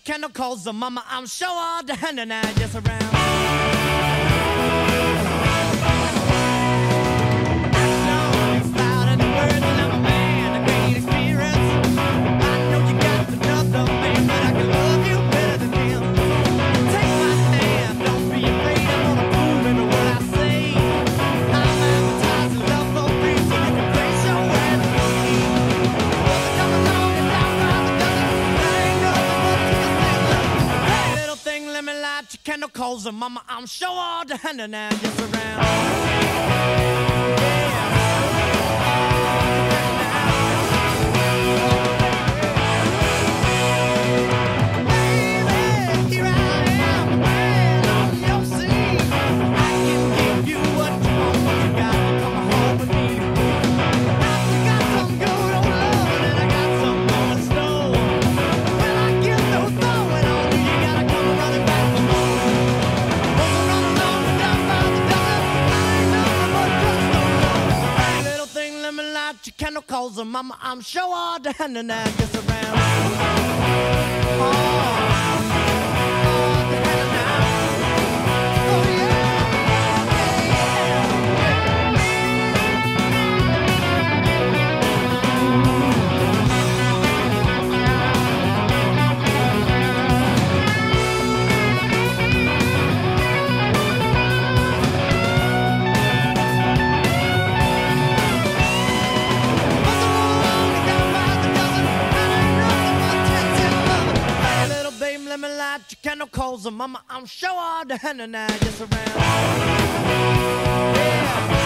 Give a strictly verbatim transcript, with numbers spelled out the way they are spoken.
candle calls the mama. I'm sure all the hand and I just around. Candle calls her mama, I'm sure all the hand and I just around. Baby, here I am, man on your scene. I can give you what you want, but you got to come home with me. Now you got some good old love, and I got some more in store. When I get those throwing on you, you gotta come running back for more. Candle calls her mama, I'm sure all the hand and I just around. Oh, all the hand and I. Oh yeah. Let me light your candle calls her mama, I'm sure all the hand and I just around. Yeah.